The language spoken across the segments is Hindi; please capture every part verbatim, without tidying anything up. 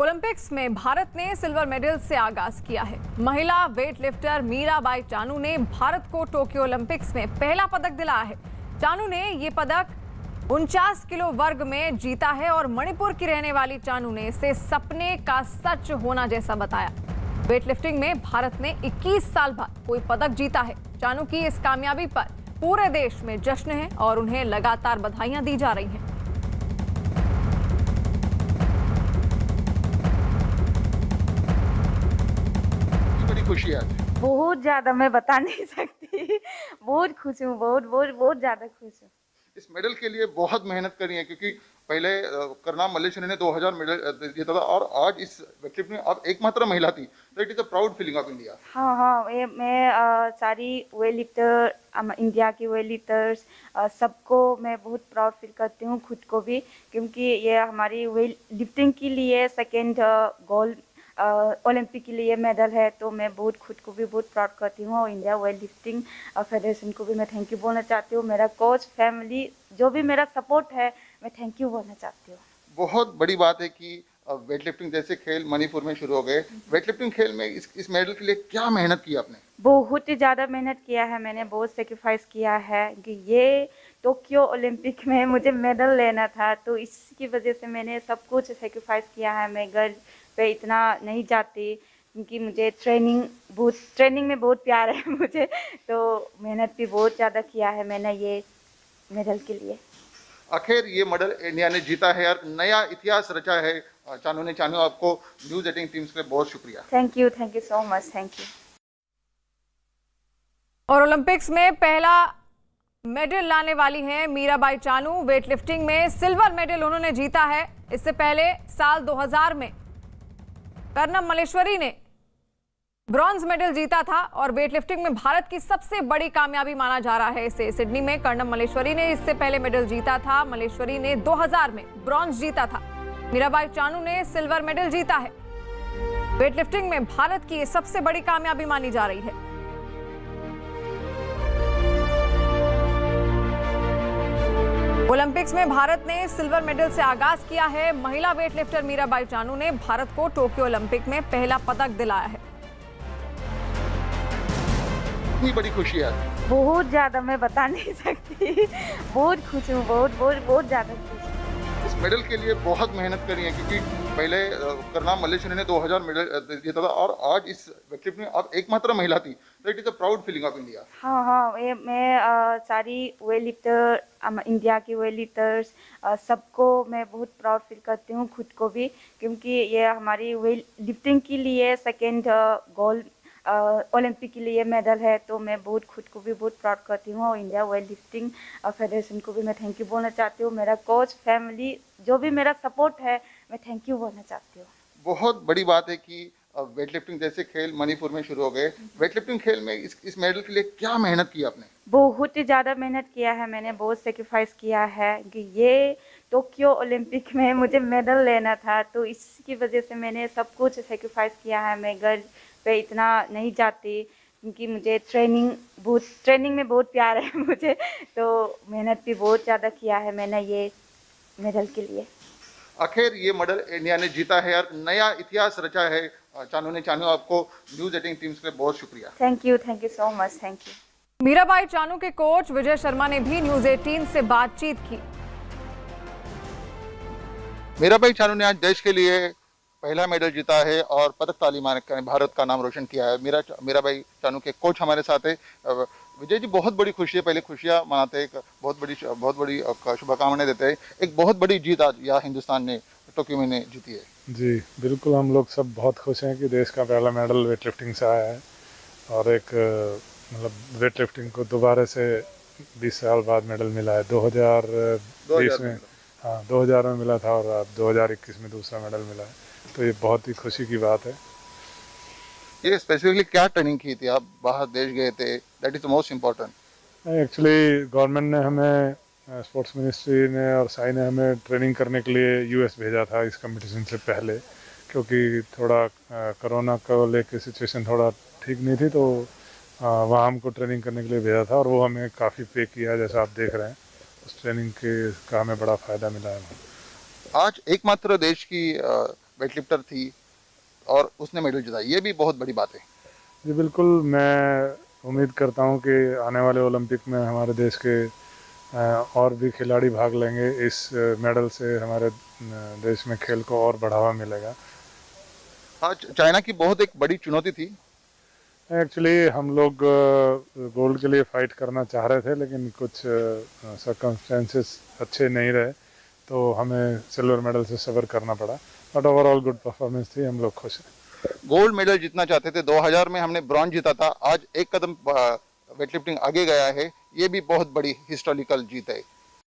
ओलंपिक्स में भारत ने सिल्वर मेडल से आगाज किया है। महिला वेट लिफ्टर मीराबाई चानू ने भारत को टोक्यो ओलंपिक्स में पहला पदक दिलाया है। चानू ने ये पदक उनचास किलो वर्ग में जीता है और मणिपुर की रहने वाली चानू ने इसे सपने का सच होना जैसा बताया। वेट लिफ्टिंग में भारत ने इक्कीस साल बाद कोई पदक जीता है। चानू की इस कामयाबी पर पूरे देश में जश्न है और उन्हें लगातार बधाइयां दी जा रही हैं। खुशी है बहुत ज्यादा, मैं बता नहीं सकती। बहुत खुश हूँ, बहुत बहुत बहुत ज्यादा खुश हूँ। इस मेडल के लिए बहुत मेहनत करी है, क्योंकि पहले करनाम मल्लेश्वरी ने दो हज़ार मेडल जीता था और आज इस वेटलिफ्टिंग में अब एकमात्र महिला थी। तो it is a proud feeling of India. हाँ हाँ, ये मैं आ, सारी वेट लिफ्टर, इंडिया की वेट लिफ्टर्स सबको मैं बहुत प्राउड फील करती हूँ, खुद को भी, क्योंकि ये हमारी वेट लिफ्टिंग के लिए सेकेंड गोल्ड ओलंपिक के लिए मेडल है। तो मैं बहुत खुद को भी बहुत प्राउड करती हूँ और इंडिया वेट लिफ्टिंग फेडरेशन को भी मैं थैंक यू बोलना चाहती हूँ। मेरा कोच, फैमिली, जो भी मेरा सपोर्ट है, मैं थैंक यू बोलना चाहती हूँ। बहुत बड़ी बात है कि वेट लिफ्टिंग जैसे खेल मणिपुर में शुरू हो गए। वेट लिफ्टिंग खेल में इस इस मेडल के लिए क्या मेहनत की आपने? बहुत ही ज़्यादा मेहनत किया है मैंने, बहुत सेक्रीफाइस किया है कि ये टोक्यो ओलंपिक में मुझे मेडल लेना था। तो इसकी वजह से मैंने सब कुछ सेक्रीफाइस किया है। मैं घर पे इतना नहीं जाती क्योंकि मुझे ट्रेनिंग बहुत ट्रेनिंग में बहुत प्यार है मुझे। तो मेहनत भी बहुत ज़्यादा किया है मैंने ये मेडल के लिए। आखिर ये मेडल इंडिया ने जीता है और नया इतिहास रचा है। चानू ने चानू आपको न्यूज़ एटीन टीम्स के बहुत शुक्रिया। Thank you, thank you so much, thank you. और ओलंपिक्स में पहला मेडल लाने वाली हैं मीराबाई चानू। वेट लिफ्टिंग में सिल्वर मेडल उन्होंने जीता है। इससे पहले साल दो हज़ार में करनम मल्लेश्वरी ने ब्रॉन्ज मेडल जीता था और वेट लिफ्टिंग में भारत की सबसे बड़ी कामयाबी माना जा रहा है इसे। सिडनी में कर्णम मल्लेश्वरी ने इससे पहले मेडल जीता था। मल्लेश्वरी ने दो हज़ार में ब्रॉन्ज जीता था। मीराबाई चानू ने सिल्वर मेडल जीता है। वेट लिफ्टिंग में भारत की सबसे बड़ी कामयाबी मानी जा रही है। ओलंपिक्स में भारत ने सिल्वर मेडल से आगाज किया है। महिला वेट लिफ्टर मीराबाई चानू ने भारत को टोक्यो ओलंपिक में पहला पदक दिलाया है। इतनी बड़ी खुशी है, बहुत ज्यादा, मैं बता नहीं सकती। बहुत खुश हूँ, बहुत बहुत बहुत ज्यादा खुश हूँ। इस मेडल के लिए बहुत मेहनत करी है, क्योंकि पहले करनाम मल्लेश्वरी ने दो हज़ार मेडल जीता था और आज इस वेटलिफ्टिंग में अब एकमात्र महिला थी। तो it is a proud feeling of India. हाँ हाँ, ये मैं आ, सारी वेट लिफ्टर, इंडिया की वेट लिफ्टर्स सबको मैं बहुत प्राउड फील करती हूँ, खुद को भी, क्योंकि ये हमारी वेट लिफ्टिंग के लिए सेकेंड गोल्ड ओलंपिक के लिए मेडल है। तो मैं बहुत खुद को भी बहुत प्राउड करती हूँ और इंडिया वेट लिफ्टिंग फेडरेशन को भी मैं थैंक यू बोलना चाहती हूँ। मेरा कोच, फैमिली, जो भी मेरा सपोर्ट है, मैं थैंक यू बोलना चाहती हूँ। बहुत बड़ी बात है कि वेट लिफ्टिंग जैसे खेल मणिपुर में शुरू हो गए। वेट लिफ्टिंग खेल में इस इस मेडल के लिए क्या मेहनत की आपने? बहुत ही ज़्यादा मेहनत किया है मैंने, बहुत सेक्रीफाइस किया है कि ये टोक्यो ओलंपिक में मुझे मेडल लेना था। तो इसकी वजह से मैंने सब कुछ सेक्रीफाइस किया है। मैं घर पे इतना नहीं जाती क्योंकि मुझे ट्रेनिंग बहुत ट्रेनिंग में बहुत प्यार है मुझे। तो मेहनत भी बहुत ज़्यादा किया है मैंने ये मेडल के लिए। आखिर ये मेडल इंडिया ने जीता है और नया इतिहास रचा है। चानू ने चानू आपको न्यूज़ एटीन टीम्स के बहुत शुक्रिया। Thank you, thank you so much, thank you. Mirabai Chanu के कोच विजय शर्मा ने भी न्यूज़ एटीन से बातचीत की। मीराबाई चानू ने आज देश के लिए पहला मेडल जीता है और पदक तालीमान भारत का नाम रोशन किया है। मीरा मीराबाई चानू के कोच हमारे साथ है। विजय जी, बहुत बड़ी खुशी है, पहले खुशियाँ मनाते हैं, बहुत बड़ी बहुत बड़ी शुभकामनाएं देते हैं। एक बहुत बड़ी जीत आज यहाँ हिंदुस्तान ने टोक्यो में ने जीती है। जी बिल्कुल, हम लोग सब बहुत खुश हैं कि देश का पहला मेडल वेट लिफ्टिंग से आया है और एक मतलब वेट लिफ्टिंग को दोबारा से बीस साल बाद मेडल मिला है। दो हज़ार बीस में, हाँ दो हज़ार में मिला था और अब दो हज़ार इक्कीस में दूसरा मेडल मिला है। तो ये बहुत ही खुशी की बात है। ये स्पेसिफिकली क्या ट्रेनिंग की थी? आप बाहर देश गए थे, that is the most important. Actually government ने हमें, स्पोर्ट्स मिनिस्ट्री ने और साई ने हमें ट्रेनिंग करने के लिए यूएस भेजा था इस कंपटीशन से पहले, क्योंकि थोड़ा कोरोना को लेके सिचुएशन थोड़ा ठीक नहीं थी। तो वहाँ हमको ट्रेनिंग करने के लिए भेजा था और वो हमें काफ़ी पे किया, जैसा आप देख रहे हैं। उस ट्रेनिंग के का हमें बड़ा फ़ायदा मिला है। आज एकमात्र देश की वेटलिफ्टर थी और उसने मेडल जीता, ये भी बहुत बड़ी बात है। जी बिल्कुल, मैं उम्मीद करता हूँ कि आने वाले ओलंपिक में हमारे देश के और भी खिलाड़ी भाग लेंगे। इस मेडल से हमारे देश में खेल को और बढ़ावा मिलेगा। हाँ, चाइना की बहुत एक बड़ी चुनौती थी। एक्चुअली हम लोग गोल्ड के लिए फाइट करना चाह रहे थे, लेकिन कुछ सर्कमस्टेंसेस अच्छे नहीं रहे, तो हमें सिल्वर मेडल से सफ़र करना पड़ा। बट ओवरऑल गुड परफॉर्मेंस थी, हम लोग खुश हैं। गोल्ड मेडल जीतना चाहते थे, दो हज़ार में हमने ब्रॉन्ज जीता था, आज एक कदम वेटलिफ्टिंग आगे गया है, ये भी बहुत बड़ी हिस्टोरिकल जीत है।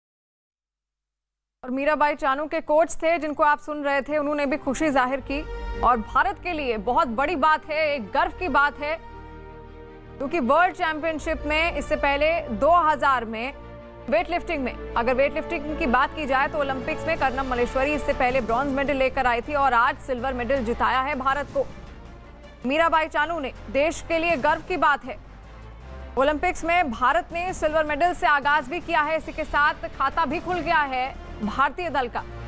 और मीराबाई चानू के कोच थे जिनको आप सुन रहे थे, उन्होंने भी खुशी जाहिर की और भारत के लिए बहुत बड़ी बात है, एक गर्व की बात है, क्योंकि वर्ल्ड चैंपियनशिप में इससे पहले दो हज़ार में वेटलिफ्टिंग में, अगर वेटलिफ्टिंग की बात की जाए तो ओलंपिक्स में कर्नम मल्लेश्वरी इससे पहले ब्रॉन्ज मेडल लेकर आई थी और आज सिल्वर मेडल जिताया है भारत को। मीराबाई चानू ने देश के लिए गर्व की बात है। ओलंपिक्स में भारत ने सिल्वर मेडल से आगाज भी किया है, इसी के साथ खाता भी खुल गया है भारतीय दल का।